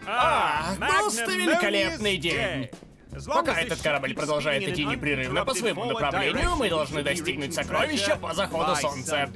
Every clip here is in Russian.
Просто великолепный день. Пока этот корабль продолжает идти непрерывно по своему направлению, мы должны достигнуть сокровища по заходу солнца.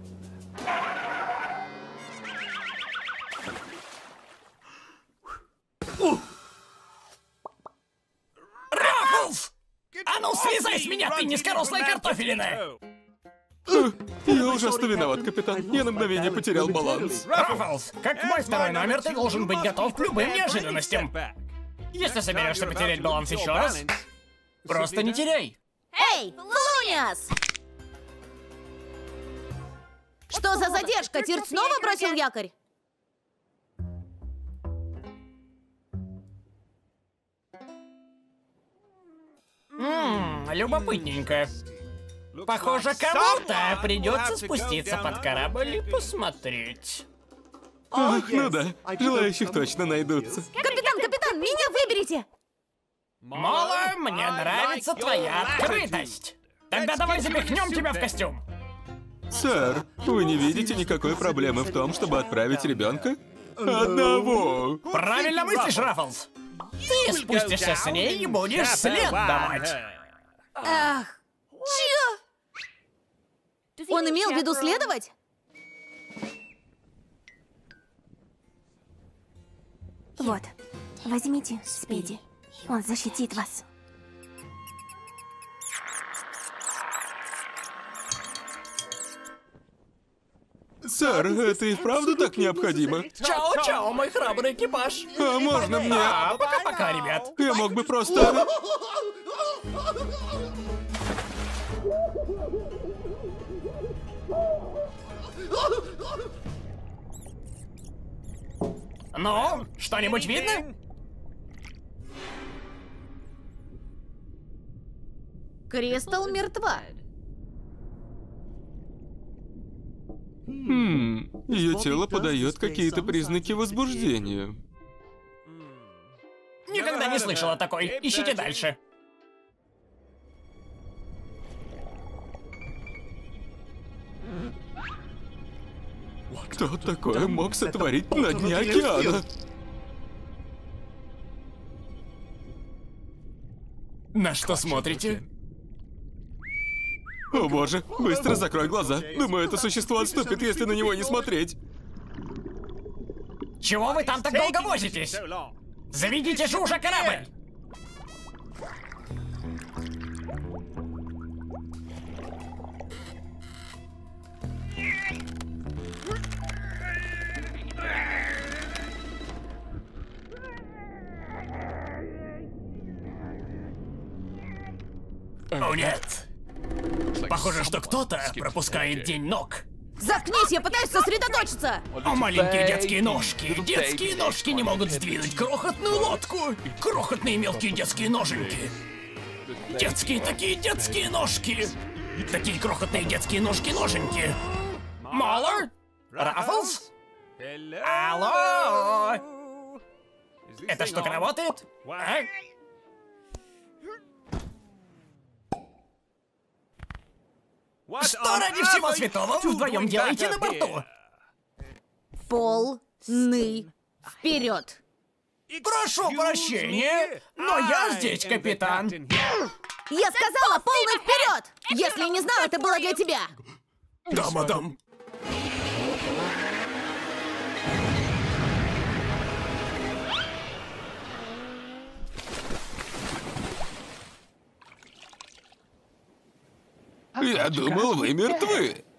Раффлс! А ну слезай с меня, ты низкорослая картофелина! Я ужасно виноват, капитан. Я на мгновение потерял баланс. Раффлс, как мой второй номер, ты должен быть готов к любым неожиданностям. Если соберешься потерять баланс еще раз, просто не теряй. Эй, Флуниас! Что за задержка? Тирт снова бросил якорь? Любопытненько. Похоже, кому-то придется спуститься под корабль и посмотреть. Ах, ну да. Желающих точно найдутся. Капитан, меня выберите! Мола, мне нравится твоя открытость. Тогда давай запихнем тебя в костюм. Сэр, вы не видите никакой проблемы в том, чтобы отправить ребенка? Одного. Правильно мыслишь, Раффлс. Ты спустишься с ней и будешь след давать. Ах, чё? Он имел в виду следовать? Вот, возьмите Спиди. Он защитит вас. Сэр, это и вправду так необходимо? Чао-чао, мой храбрый экипаж. А можно мне? Пока-пока, ребят. Я мог бы просто... Ну, что-нибудь видно? Кристал мертва. Ее тело подает какие-то признаки возбуждения. Никогда не слышал о такой. Ищите дальше. Кто такое мог сотворить на дне океана? На что смотрите? О боже, быстро закрой глаза. Думаю, это существо отступит, если на него не смотреть. Чего вы там так долго возитесь? Заведите же уже корабль! О нет! Похоже, что кто-то пропускает день ног. Заткнись, я пытаюсь сосредоточиться! О, маленькие детские ножки! Детские ножки не могут сдвинуть крохотную лодку! Крохотные мелкие детские ноженьки! Детские такие детские ножки! Такие крохотные детские ножки-ноженьки! Моллар? Раффлс? Алло! Эта штука работает? А? Что ради всего святого вы вдвоем делаете на борту? Полный вперед! Прошу прощения, но я здесь, капитан. Я сказала полный вперед! Если не знал, это было для тебя! Да, мадам. Я думал, вы мертвы.